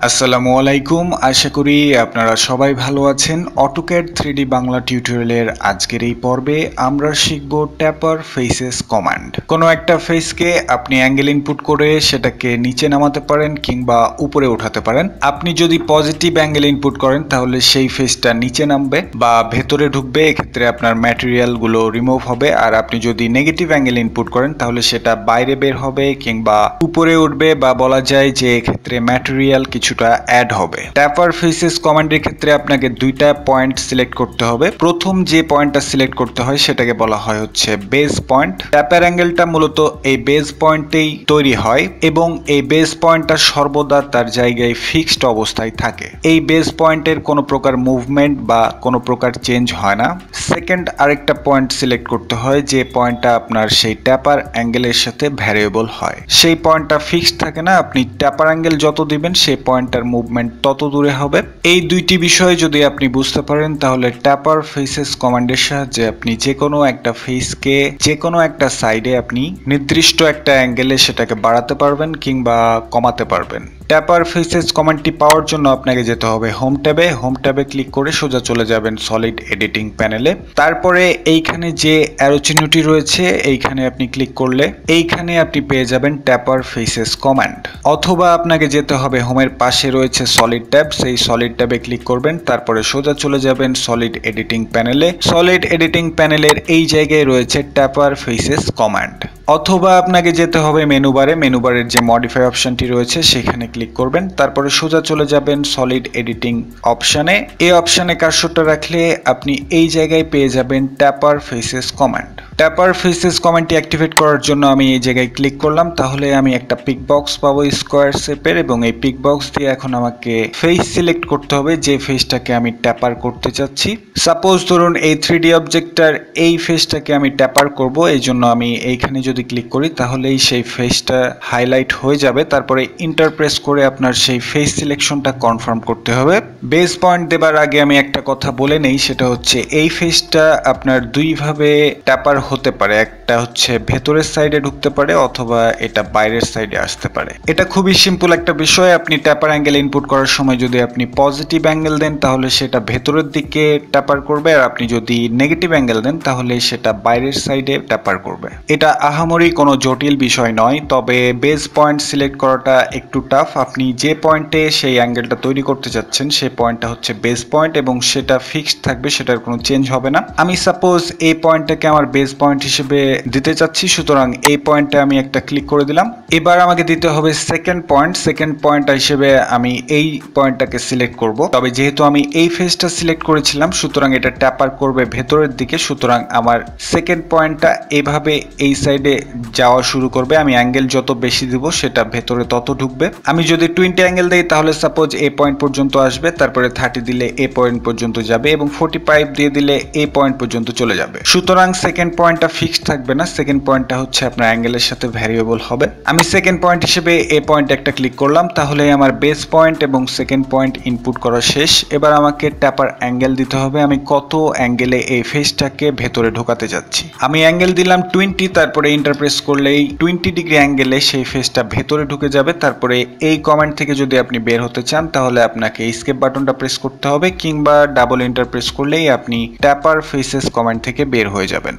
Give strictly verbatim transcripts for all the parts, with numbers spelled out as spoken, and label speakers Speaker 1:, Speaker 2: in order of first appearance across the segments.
Speaker 1: আসসালামু আলাইকুম, আশা করি আপনারা সবাই ভালো আছেন। অটোক্যাড থ্রি ডি বাংলা টিউটোরিয়ালের আজকের এই পর্বে আমরা শিখব ট্যাপার ফেসেস কমান্ড। কোনো একটা ফেসকে আপনি অ্যাঙ্গেল ইনপুট করে সেটাকে নিচে নামাতে পারেন কিংবা উপরে উঠাতে পারেন। আপনি যদি পজিটিভ অ্যাঙ্গেল ইনপুট করেন তাহলে সেই ফেসটা নিচে নামবে বা ভেতরে ঢুকবে, এক্ষেত্রে আপনার ম্যাটেরিয়ালগুলো রিমুভ হবে। আর আপনি যদি নেগেটিভ অ্যাঙ্গেল ইনপুট করেন তাহলে সেটা বাইরে বের হবে কিংবা উপরে উঠবে, বা বলা যায় যে এক্ষেত্রে ম্যাটেরিয়াল কিছু অ্যাড হবে। ট্যাপার ফেসেস কমান্ডের ক্ষেত্রে আপনাকে দুইটা পয়েন্ট সিলেক্ট করতে হবে। প্রথম যে পয়েন্টটা সিলেক্ট করতে হয় সেটাকে বলা হয় হচ্ছে বেস পয়েন্ট। ট্যাপার অ্যাঙ্গেলটা মূলত এই বেস পয়েন্টেই তৈরি হয় এবং এই বেস পয়েন্টটা সর্বদা তার জায়গায় ফিক্সড অবস্থায় থাকে। এই বেস পয়েন্টের কোনো প্রকার মুভমেন্ট বা কোনো প্রকার চেঞ্জ হয় না। সেকেন্ড আরেকটা পয়েন্ট সিলেক্ট করতে হয় যে পয়েন্টটা আপনার সেই ট্যাপার অ্যাঙ্গেলের সাথে ভ্যারিয়েবল হয়। সেই পয়েন্টটা ফিক্সড থাকে না, আপনি ট্যাপার অ্যাঙ্গেল যত দিবেন সেই পয়েন্টটার মুভমেন্ট তত দূরে হবে। এই দুইটি বিষয় যদি আপনি বুঝতে পারেন তাহলে ট্যাপার ফেসেস কমান্ডের সাহায্যে আপনি যে কোনো একটা ফেসকে যে কোনো একটা সাইডে আপনি নির্দিষ্ট একটা অ্যাঙ্গেলে সেটাকে বাড়াতে পারবেন কিংবা কমাতে পারবেন। ট্যাপার ফেসেস কমান্ডটি পাওয়ার জন্য আপনাকে যেতে হবে হোম ট্যাবে। হোম ট্যাবে ক্লিক করে সোজা চলে যাবেন সলিড এডিটিং প্যানেলে। তারপরে এইখানে যে অ্যারো চিহ্নটি রয়েছে এইখানে আপনি ক্লিক করলে এইখানে আপনি পেয়ে যাবেন ট্যাপার ফেসেস কমান্ড। অথবা আপনাকে যেতে হবে হোমের পাশে রয়েছে সলিড ট্যাব, সেই সলিড ট্যাবে ক্লিক করবেন, তারপরে সোজা চলে যাবেন সলিড এডিটিং প্যানেলে। সলিড এডিটিং প্যানেলের এই জায়গায় রয়েছে ট্যাপার ফেসেস কমান্ড। অথবা আপনাকে যেতে হবে মেনু বারে, মেনু বারের যে মডিফাই অপশনটি রয়েছে সেখানে ক্লিক করবেন, তারপরে সোজা চলে যাবেন সলিড এডিটিং অপশনে। এই অপশনে কার্সরটা রাখলে আপনি এই জায়গায় পেয়ে যাবেন taper faces command. Taper faces কমান্ডটি অ্যাক্টিভেট করার জন্য আমি এই জায়গায় ক্লিক করলাম, তাহলে আমি একটা পিক বক্স পাবো স্কোয়ার শেপের, এবং এই পিক বক্স দিয়ে এখন আমাকে ফেস সিলেক্ট করতে হবে যে ফেসটাকে আমি ট্যাপার করতে চাচ্ছি। সাপোজ ধরুন এই থ্রি ডি অবজেক্টটার এই ফেসটাকে আমি ট্যাপার করব, এই জন্য আমি এইখানে যদি ক্লিক করি তাহলেই সেই ফেসটা হাইলাইট হয়ে যাবে। তারপরে ইন্টারপ্রেস করে আপনার সেই ফেস সিলেকশনটা কনফার্ম করতে হবে। বেস পয়েন্ট দেবার আগে আমি একটা কথা বলে নেই, সেটা হচ্ছে এই ফেসটা আপনার দুইভাবে ট্যাপার হতে পারে। একটা হচ্ছে ভেতরের সাইডে ঢুকতে পারে অথবা এটা বাইরের সাইডে আসতে পারে। এটা খুবই সিম্পল একটা বিষয়। আপনি ট্যাপার অ্যাঙ্গেল ইনপুট করার সময় যদি আপনি পজিটিভ অ্যাঙ্গেল দেন তাহলে সেটা ভেতরের দিকে ট্যাপার করবে, আর আপনি যদি নেগেটিভ অ্যাঙ্গেল দেন তাহলে সেটা বাইরের সাইডে ট্যাপার করবে। এটা আহামরি কোনো জটিল বিষয় নয়, তবে বেস পয়েন্ট সিলেক্ট করাটা একটু টাফ। আপনি যে পয়েন্টে সেই অ্যাঙ্গেলটা তৈরি করতে যাচ্ছেন সেই পয়েন্টটা হচ্ছে বেস পয়েন্ট এবং সেটা ফিক্সড থাকবে, সেটার কোনো চেঞ্জ হবে না। আমি সাপোজ এই পয়েন্টটাকে আমার বেস পয়েন্ট হিসেবে দিতে চাচ্ছি, সুতরাং এই পয়েন্টে আমি একটা ক্লিক করে দিলাম। এবার আমাকে দিতে হবে সেকেন্ড পয়েন্ট। সেকেন্ড পয়েন্ট হিসেবে আমি এই পয়েন্টটাকে সিলেক্ট করব, তবে যেহেতু আমি এই ফেসটা সিলেক্ট করেছিলাম সুতরাং এটা ট্যাপার করবে ভেতরের দিকে, সুতরাং আমার সেকেন্ড পয়েন্টটা এভাবে এই সাইডে যাওয়া শুরু করবে। আমি অ্যাঙ্গেল যত বেশি দিব সেটা ভেতরে তত ঢুকবে। আমি যদি টোয়েন্টি অ্যাঙ্গেল দিই তাহলে সাপোজ এই পয়েন্ট পর্যন্ত আসবে, তারপরে থার্টি দিলে এই পয়েন্ট পর্যন্ত যাবে এবং ফোর্টি ফাইভ দিয়ে দিলে এই পয়েন্ট পর্যন্ত চলে যাবে। সুতরাং সেকেন্ড পয়েন্টটা ফিক্সড থাকবে না, সেকেন্ড পয়েন্টটা হচ্ছে আপনার অ্যাঙ্গেলের সাথে ভ্যারিয়েবল হবে। আমি সেকেন্ড পয়েন্ট হিসেবে এই পয়েন্ট একটা ক্লিক করলাম, তাহলে আমার বেস পয়েন্ট এবং সেকেন্ড পয়েন্ট ইনপুট করা শেষ। এবার আমাকে ট্যাপার অ্যাঙ্গেল দিতে হবে, আমি কত অ্যাঙ্গেলে এই ফেসটাকে ভেতরে ঢোকাতে যাচ্ছি। আমি অ্যাঙ্গেল দিলাম টোয়েন্টি, তারপরে ইন্টারপ্রেস করলেই টোয়েন্টি ডিগ্রি অ্যাঙ্গেলে সেই ফেসটা ভেতরে ঢুকে যাবে। তারপরে এই কমান্ড থেকে যদি আপনি বের হতে চান তাহলে আপনাকে এস্কেপ বাটনটা প্রেস করতে হবে, কিংবা ডাবল ইন্টারপ্রেস করলেই আপনি ট্যাপার ফেসেস কমান্ড থেকে বের হয়ে যাবেন।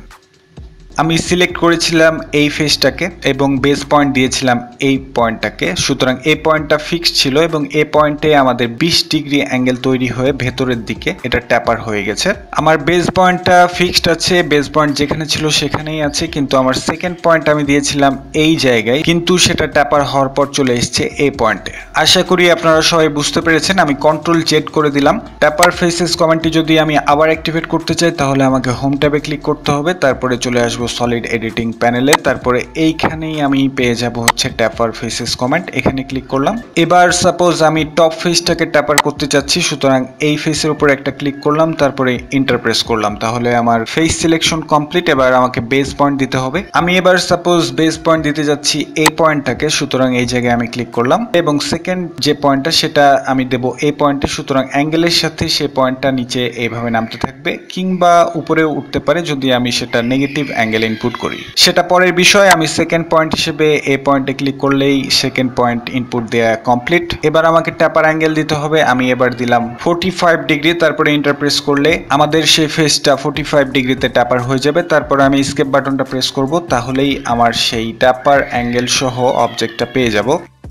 Speaker 1: আমি সিলেক্ট করেছিলাম এই ফেসটাকে এবং বেস পয়েন্ট দিয়েছিলাম এই পয়েন্টটাকে, সুতরাং এই পয়েন্টটা ফিক্সড ছিল এবং এই পয়েন্টে আমাদের বিশ ডিগ্রি অ্যাঙ্গেল তৈরি হয়ে ভেতরের দিকে এটা ট্যাপার হয়ে গেছে। আমার বেস পয়েন্টটা ফিক্সড আছে, বেস পয়েন্ট যেখানে ছিল সেখানেই আছে, কিন্তু আমার সেকেন্ড পয়েন্ট আমি দিয়েছিলাম এই জায়গায়, কিন্তু সেটা ট্যাপার হওয়ার পর চলে এসছে এই পয়েন্টে। আশা করি আপনারা সবাই বুঝতে পেরেছেন। আমি কন্ট্রোল জেড করে দিলাম। ট্যাপার ফেসেস কমান্ডটি যদি আমি আবার অ্যাক্টিভেট করতে চাই তাহলে আমাকে হোম ট্যাবে ক্লিক করতে হবে, তারপরে চলে আসবো সলিড এডিটিং প্যানেলে, তারপরে এইখানেই আমি পেয়ে যাব হচ্ছে ট্যাপার ফেসেস কমান্ড। এখানে ক্লিক করলাম। এবার সাপোজ আমি টপ ফেসটাকে ট্যাপার করতে চাচ্ছি, সুতরাং এই ফেসের উপর একটা ক্লিক করলাম, তারপরে ইন্টারপ্রেস করলাম, তাহলে আমার ফেস সিলেকশন কমপ্লিট। এবার আমাকে বেস পয়েন্ট দিতে হবে। আমি এবার সাপোজ বেস পয়েন্ট দিতে যাচ্ছি এই পয়েন্টটাকে, সুতরাং এই জায়গায় আমি ক্লিক করলাম এবং সেকেন্ড যে পয়েন্টটা সেটা আমি দেব এই পয়েন্টে, সুতরাং অ্যাঙ্গেলের সাথে সেই পয়েন্টটা নিচে এইভাবে নামতে থাকবে কিংবা উপরে উঠতে পারে যদি আমি সেটা নেগেটিভ অ্যাঙ্গেল অ্যাঙ্গেল ইনপুট করি। সেটা পরের বিষয়। আমি সেকেন্ড পয়েন্ট হিসেবে এই পয়েন্টে ক্লিক করলেই সেকেন্ড পয়েন্ট ইনপুট দেওয়া কমপ্লিট। এবার আমাকে ট্যাপার অ্যাঙ্গেল দিতে হবে। আমি এবার দিলাম ফোর্টি ফাইভ ডিগ্রি, তারপরে ইন্টার প্রেস করলে আমাদের সেই ফেসটা ফোর্টি ফাইভ ডিগ্রিতে ট্যাপার হয়ে যাবে। তারপরে আমি স্কেপ বাটনটা প্রেস করব, তাহলেই আমার সেই ট্যাপার অ্যাঙ্গেল সহ অবজেক্টটা পেয়ে যাব।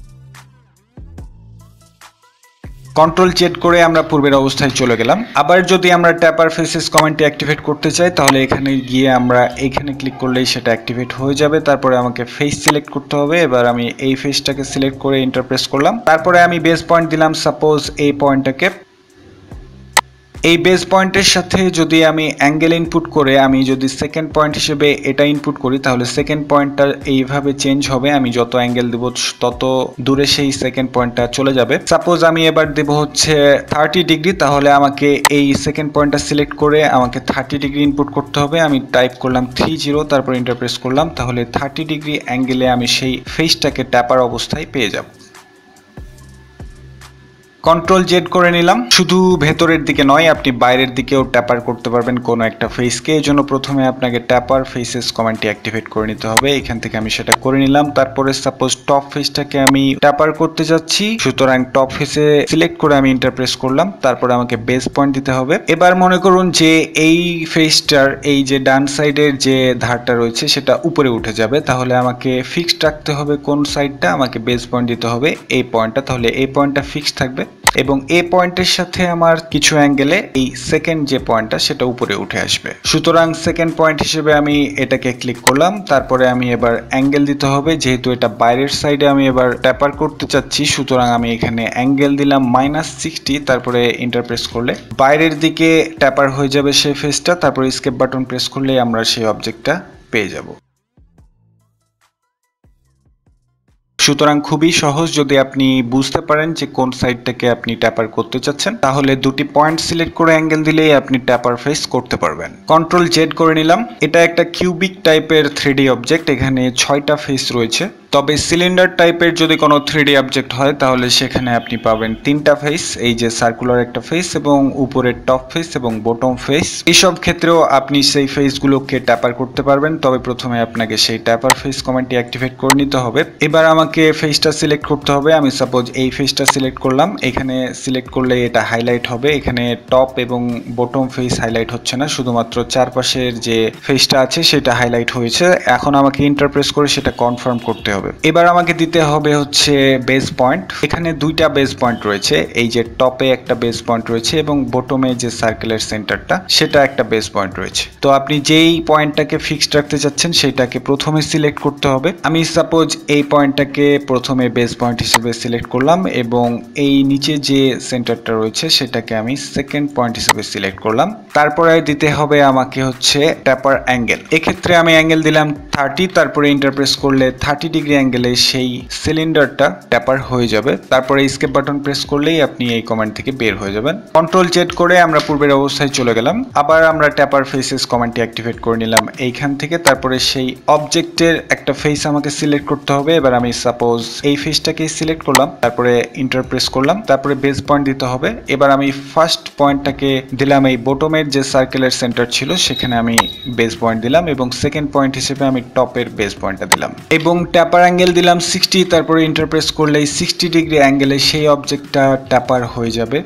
Speaker 1: কন্ট্রোল জেড করে আমরা পূর্বের অবস্থায় চলে গেলাম। আবার যদি আমরা ট্যাপার ফেসেস কমান্ডটি অ্যাক্টিভেট করতে চাই, তাহলে এখানে গিয়ে আমরা এখানে ক্লিক করলেই সেটা অ্যাক্টিভেট হয়ে যাবে। তারপরে আমাকে ফেস সিলেক্ট করতে হবে। এবার আমি এই ফেসটাকে সিলেক্ট করে ইন্টারপ্রেস করলাম। তারপরে আমি বেস পয়েন্ট দিলাম সাপোজ এই পয়েন্টটাকে। এই বেস পয়েন্টের সাথে যদি আমি অ্যাঙ্গেল ইনপুট করে আমি যদি সেকেন্ড পয়েন্ট হিসেবে এটা ইনপুট করি, তাহলে সেকেন্ড পয়েন্টটা এইভাবে চেঞ্জ হবে। আমি যত অ্যাঙ্গেল দেব তত দূরে সেই সেকেন্ড পয়েন্টটা চলে যাবে। সাপোজ আমি এবার দেব হচ্ছে থার্টি ডিগ্রি, তাহলে আমাকে এই সেকেন্ড পয়েন্টটা সিলেক্ট করে আমাকে থার্টি ডিগ্রি ইনপুট করতে হবে। আমি টাইপ করলাম থ্রি জিরো, তারপর ইন্টারপ্রেস করলাম, তাহলে থার্টি ডিগ্রি অ্যাঙ্গেলে আমি সেই ফেসটাকে ট্যাপার অবস্থায় পেয়ে যাব। কন্ট্রোল জেড করে নিলাম। শুধু ভেতরের দিকে নয়, আপনি বাইরের দিকেও ট্যাপার করতে পারবেন কোনো একটা ফেসকে। এই জন্য প্রথমে আপনাকে ট্যাপার ফেসেস কমান্ডটি অ্যাক্টিভেট করে নিতে হবে। এখান থেকে আমি সেটা করে নিলাম। তারপরে সাপোজ টপ ফেসটাকে আমি ট্যাপার করতে যাচ্ছি, সুতরাং টপ ফেসে সিলেক্ট করে আমি ইন্টারপ্রেস করলাম। তারপরে আমাকে বেস পয়েন্ট দিতে হবে। এবার মনে করুন যে এই ফেসটার এই যে ডান সাইডের যে ধারটা রয়েছে সেটা উপরে উঠে যাবে, তাহলে আমাকে ফিক্সড রাখতে হবে কোন সাইডটা। আমাকে বেস পয়েন্ট দিতে হবে এই পয়েন্টটা, তাহলে এই পয়েন্টটা ফিক্সড থাকবে এবং এই পয়েন্টের সাথে আমার কিছু অ্যাঙ্গেলে এই সেকেন্ড যে পয়েন্টটা সেটা উপরে উঠে আসবে। সুতরাং সেকেন্ড পয়েন্ট হিসেবে আমি এটাকে ক্লিক করলাম। তারপরে আমি এবার অ্যাঙ্গেল দিতে হবে, যেহেতু এটা বাইরের সাইডে আমি এবার ট্যাপার করতে চাচ্ছি, সুতরাং আমি এখানে অ্যাঙ্গেল দিলাম মাইনাস সিক্সটি। তারপরে ইন্টারপ্রেস করলে বাইরের দিকে ট্যাপার হয়ে যাবে সেই ফেসটা। তারপরে স্কেপ বাটন প্রেস করলে আমরা সেই অবজেক্টটা পেয়ে যাব। সুতরাং খুবই সহজ। যদি আপনি বুঝতে পারেন যে কোন সাইডটাকে আপনি ট্যাপার করতে চাচ্ছেন, তাহলে দুটি পয়েন্ট সিলেক্ট করে অ্যাঙ্গেল দিলেই আপনি ট্যাপার ফেস করতে পারবেন। কন্ট্রোল জেড করে নিলাম। এটা একটা কিউবিক টাইপের থ্রি ডি অবজেক্ট, এখানে ছয়টা ফেস রয়েছে। তবে সিলিন্ডার টাইপের যদি কোনো থ্রি ডি অবজেক্ট হয়, তাহলে সেখানে আপনি পাবেন তিনটা ফেস, এই যে সার্কুলার একটা ফেস এবং উপরের টপ ফেস এবং বটম ফেস। এইসব ক্ষেত্রেও আপনি সেই ফেসগুলোকে ট্যাপার করতে পারবেন। তবে প্রথমে আপনাকে সেই ট্যাপার ফেস কমান্ডটি অ্যাক্টিভেট করে নিতে হবে। এবার আমাকে ফেসটা সিলেক্ট করতে হবে। আমি সাপোজ এই ফেসটা সিলেক্ট করলাম। এখানে সিলেক্ট করলে এটা হাইলাইট হবে। এখানে টপ এবং বটম ফেস হাইলাইট হচ্ছে না, শুধুমাত্র চারপাশের যে ফেসটা আছে সেটা হাইলাইট হয়েছে। এখন আমাকে ইন্টারপ্রেস করে সেটা কনফার্ম করতে হবে। এবার আমাকে দিতে হবে হচ্ছে বেস পয়েন্ট। এখানে দুইটা বেস পয়েন্ট রয়েছে, এই যে টপে একটা বেস পয়েন্ট রয়েছে এবং বটমে যে সার্কেলের সেন্টারটা সেটা একটা বেস পয়েন্ট রয়েছে। তো আপনি যেই পয়েন্টটাকে ফিক্সড রাখতে চাচ্ছেন সেটাকে প্রথমে সিলেক্ট করতে হবে। আমি সাপোজ এই পয়েন্টটাকে প্রথমে বেস পয়েন্ট হিসেবে সিলেক্ট করলাম এবং এই নিচে যে সেন্টারটা রয়েছে সেটাকে আমি সেকেন্ড পয়েন্ট হিসেবে সিলেক্ট করলাম। তারপরে দিতে হবে আমাকে হচ্ছে ট্যাপার অ্যাঙ্গেল। এক্ষেত্রে আমি অ্যাঙ্গেল দিলাম থার্টি, তারপরে ইন্টারপ্রেস করলে থার্টি ডিগ্রি অ্যাঙ্গেলে সেই সিলিন্ডারটা ট্যাপার হয়ে যাবে। তারপরে স্কেপ বাটন প্রেস করলেই আপনি এই কমান্ড থেকে বের হয়ে যাবেন। কন্ট্রোল জেড করে আমরা পূর্বের অবস্থায় চলে গেলাম। আবার আমরা ট্যাপার ফেসেস কমান্ডটি অ্যাক্টিভেট করে নিলাম এইখান থেকে। তারপরে সেই অবজেক্টের একটা ফেস আমাকে সিলেক্ট করতে হবে। এবার আমি সাপোজ এই ফেসটাকে সিলেক্ট করলাম, তারপরে ইন্টারপ্রেস করলাম, তারপরে বেস পয়েন্ট দিতে হবে। এবার আমি ফার্স্ট পয়েন্টটাকে দিলাম এই বটমের যে সার্কেলের সেন্টার ছিল সেখানে আমি বেস পয়েন্ট দিলাম এবং সেকেন্ড পয়েন্ট হিসেবে আমি টপের বেস পয়েন্টটা দিলাম এবং ট্যাপার অ্যাঙ্গেল দিলাম সিক্সটি। তারপরে ইন্টারপ্রেস করলে সিক্সটি ডিগ্রি অ্যাঙ্গেলে সেই অবজেক্টটা ট্যাপার হয়ে যাবে।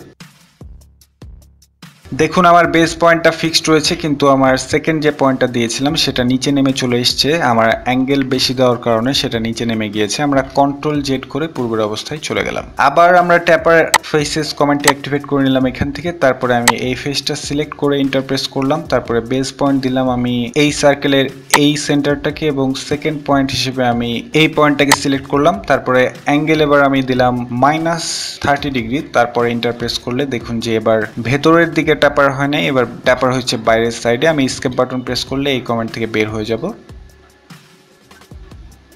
Speaker 1: দেখুন আমার বেস পয়েন্টটা ফিক্সড রয়েছে, কিন্তু আমার সেকেন্ড যে পয়েন্টটা দিয়েছিলাম সেটা নিচে নেমে চলে এসছে। আমার অ্যাঙ্গেল বেশি দেওয়ার কারণে সেটা নিচে নেমে গিয়েছে। আমরা কন্ট্রোল জেড করে পূর্বের অবস্থায় চলে গেলাম। আবার আমরা ট্যাপার ফেসেস কমান্ডটি অ্যাক্টিভেট করে নিলাম এখান থেকে। তারপরে আমি এই ফেসটা সিলেক্ট করে ইন্টারপ্রেস করলাম, তারপরে বেস পয়েন্ট দিলাম আমি এই সার্কেলের এই সেন্টারটাকে এবং সেকেন্ড পয়েন্ট হিসেবে আমি এই পয়েন্টটাকে সিলেক্ট করলাম। তারপরে অ্যাঙ্গেল এবার আমি দিলাম মাইনাস থার্টি ডিগ্রি। তারপরে ইন্টারপ্রেস করলে দেখুন যে এবার ভেতরের দিকে ট্যাপার হয় নাই, এবার ট্যাপার হচ্ছে বাইরের সাইডে। আমি স্কেপ বাটন প্রেস করলে এই কমেন্ট থেকে বের হয়ে যাব।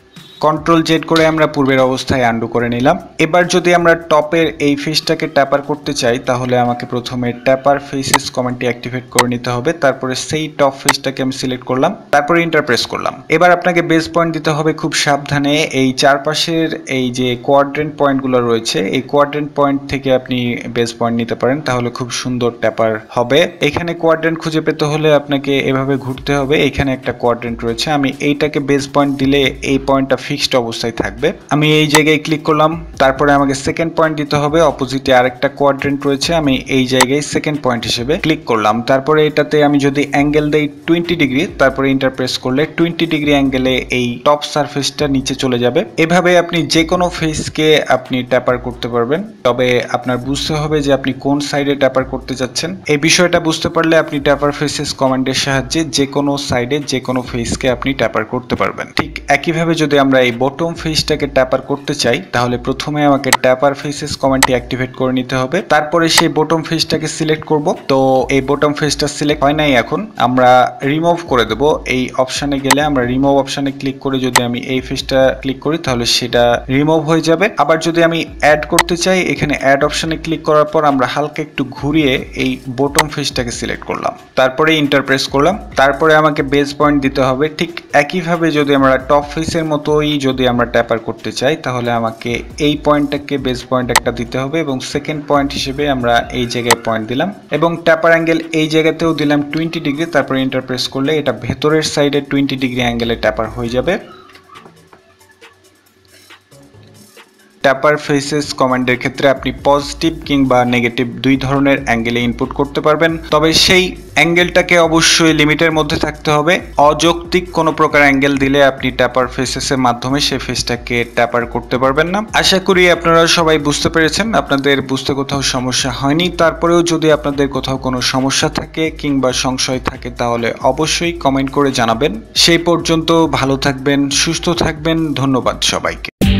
Speaker 1: কন্ট্রোল জেড করে আমরা পূর্বের অবস্থায় আন্ডু করে নিলাম। এবার যদি আমরা টপের এই ফেসটাকে ট্যাপার করতে চাই তাহলে আমাকে প্রথমে ট্যাপার ফেসেস কমান্ডটি অ্যাক্টিভেট করে নিতে হবে। তারপরে সেই টপ ফেসটাকে আমি সিলেক্ট করলাম, তারপরে এন্টার প্রেস করলাম। এবার আপনাকে বেস পয়েন্ট দিতে হবে খুব সাবধানে। এই চারপাশের এই যে কোয়াড্রেন্ট পয়েন্টগুলো রয়েছে এই কোয়াড্রেন্ট পয়েন্ট থেকে আপনি বেস পয়েন্ট নিতে পারেন, তাহলে খুব সুন্দর ট্যাপার হবে। এখানে কোয়াড্রেন্ট খুঁজে পেতে হলে আপনাকে এভাবে ঘুরতে হবে। এখানে একটা কোয়াড্রেন্ট রয়েছে, আমি এইটাকে বেস পয়েন্ট দিলে এই পয়েন্টটা ফিক্সড অবস্থায় থাকবে। আমি এই জায়গায় ক্লিক করলাম, তারপরে আমাকে সেকেন্ড পয়েন্ট দিতে হবে। অপোজিটে আরেকটা কোয়াড্রেন্ট রয়েছে, আমি এই জায়গায় সেকেন্ড পয়েন্ট হিসেবে ক্লিক করলাম। তারপরে এটাতে আমি যদি অ্যাঙ্গেল দেই টোয়েন্টি ডিগ্রি, তারপরে ইন্টার প্রেস করলে টোয়েন্টি ডিগ্রি অ্যাঙ্গেলে এই টপ সারফেসটা নিচে চলে যাবে। এভাবে আপনি যে কোনো ফেসকে আপনি ট্যাপার করতে পারবেন, তবে আপনার বুঝতে হবে যে আপনি কোন সাইডে ট্যাপার করতে যাচ্ছেন। এই বিষয়টা বুঝতে পারলে আপনি ট্যাপার ফেসেস কমান্ডের সাহায্যে যে কোনো সাইডে যে কোনো ফেসকে আপনি ট্যাপার করতে পারবেন। ঠিক একইভাবে যদি আমরা এই বটম ফেসটাকে ট্যাপার করতে চাই তাহলে প্রথমে আমাকে ট্যাপার ফেসেস কমান্ডটি অ্যাক্টিভেট করে নিতে হবে। তারপরে সেই বটম ফেসটাকে সিলেক্ট করব। তো এই বটম ফেসটা সিলেক্ট হয় নাই, এখন আমরা রিমুভ করে দেব। এই অপশানে গেলে আমরা রিমুভ অপশানে ক্লিক করে যদি আমি এই ফেসটা ক্লিক করি তাহলে সেটা রিমুভ হয়ে যাবে। আবার যদি আমি অ্যাড করতে চাই এখানে অ্যাড অপশানে ক্লিক করার পর আমরা হালকা একটু ঘুরিয়ে এই বটম ফেসটাকে সিলেক্ট করলাম, তারপরে ইন্টার প্রেস করলাম। তারপরে আমাকে বেস পয়েন্ট দিতে হবে। ঠিক একইভাবে যদি আমরা টপ ফেসের মতোই যদি আমরা ট্যাপার করতে চাই তাহলে আমাকে এই পয়েন্টটাকে বেস পয়েন্ট একটা দিতে হবে এবং সেকেন্ড পয়েন্ট হিসেবে আমরা এই জায়গায় পয়েন্ট দিলাম এবং ট্যাপার অ্যাঙ্গেল এই জায়গাতেও দিলাম টোয়েন্টি ডিগ্রি। তারপরে ইন্টার প্রেস করলে এটা ভেতরের সাইডে টোয়েন্টি ডিগ্রি অ্যাঙ্গেলে ট্যাপার হয়ে যাবে। ট্যাপার ফেসেস কমান্ডের ক্ষেত্রে আপনি পজিটিভ কিংবা নেগেটিভ দুই ধরনের অ্যাঙ্গেলে ইনপুট করতে পারবেন, তবে সেই অ্যাঙ্গেলটাকে অবশ্যই লিমিটের মধ্যে থাকতে হবে। অযৌক্তিক কোনো প্রকার অ্যাঙ্গেল দিলে আপনি ট্যাপার ফেসেসের মাধ্যমে সেই ফেসটাকে ট্যাপার করতে পারবেন না। আশা করি আপনারা সবাই বুঝতে পেরেছেন, আপনাদের বুঝতে কোথাও সমস্যা হয়নি। তারপরেও যদি আপনাদের কোথাও কোনো সমস্যা থাকে কিংবা সংশয় থাকে তাহলে অবশ্যই কমেন্ট করে জানাবেন। সেই পর্যন্ত ভালো থাকবেন, সুস্থ থাকবেন। ধন্যবাদ সবাইকে।